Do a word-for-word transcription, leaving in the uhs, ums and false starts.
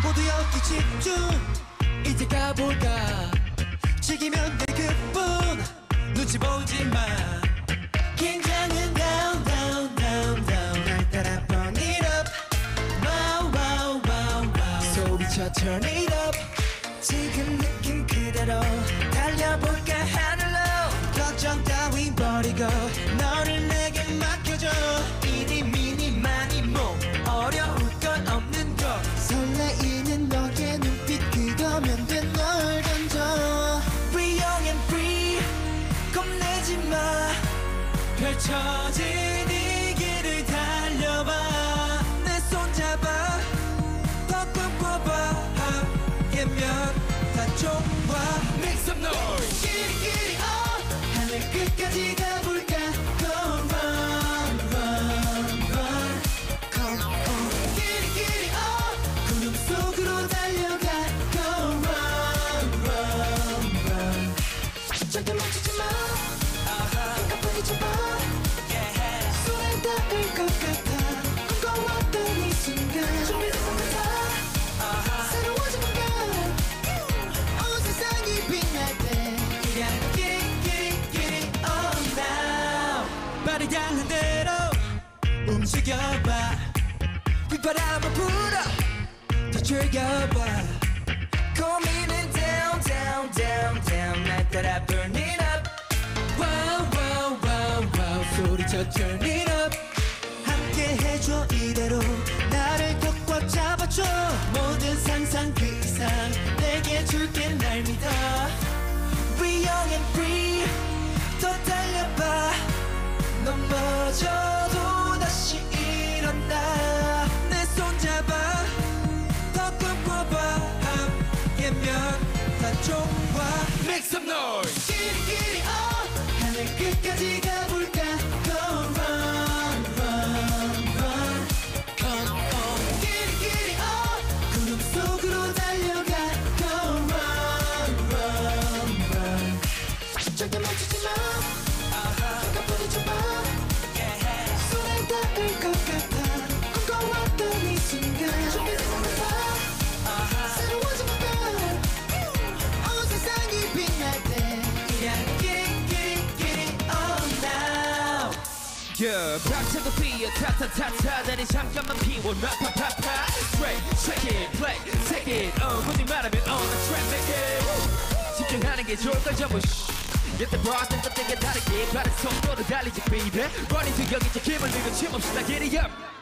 모두 여기 집중. 이제 가볼까. 즐기면 돼 그뿐. 눈치 보지 마. 긴장은 down down down down. 날 따라 burn it up. Wow wow wow wow. 소리쳐 turn it up. 지금 느낌 그대로 달려볼까 하늘로. 걱정 따윈 버리고 너를 내게 맡겨줘. 이니 미니 많이 뭐 어려울 건 없는 것. 설레이는 너의 눈빛 그거면 돼. 널 던져. Free young and free. 겁내지 마. 펼쳐진 이 길을 달려봐. 내 손 잡아 꽉꽉 꿔봐. 함께면 다 좋아. Make some noise. 길이 길이 어 하늘 끝까지 가볼까. Go run run run. Come on. 길이 길이 어 구름 속으로 달려가. Go run run run. 절대 멈추지 마. 깜빡이지 마. 손에 닿을 것 같아. 꿈꿔왔던 이 순간 준비된 것 같아. 새로워진 건가. 온 세상이 빛날 때. 그냥 길이 길이 길이 on now. 발을 향한 대로 움직여봐. 휘바람을 불어 더 즐겨봐. 고민은 down down down down. 날 따라 burn it up. Wow wow wow wow. 소리쳐 turn it up. 함께 해줘 이대로. 나를 꼭 꽉 잡아줘. 모든 상상 그 이상 내게 줄게. 날 믿어. Free young and free. 더 달려봐. 넘어져도 다시 일어나. 내 손 잡아 더 꿈꿔봐. 함께면 다 좋아. Make some noise. 길이 길이 어 하늘 끝까지 가볼까. Go run run run. Come on. 길이 길이 어 구름 속으로 달려가. Go run run run. 절대 멈추지 마. 깜빡이지 마. 손에 닿을 것 같아. 꿈꿔왔던 이 순간 준비된 것 같아. 새로워진 건가. 온 세상이 빛날 때. 그냥 길이 길이 길이 on now. Yeah, 박차도 피어 타타타타. 다리 잠깐만 피워 나파파파. Straight, shake it, play, take it. 어, 굳이 말하면 on the track, make it. 집중하는 게 좋을 걸 전부 Get the process 것 되게 다르게 빠른 속도로 달리지 baby. Running to 여기 저 힘을 들고 춤 없이 다 giddy up.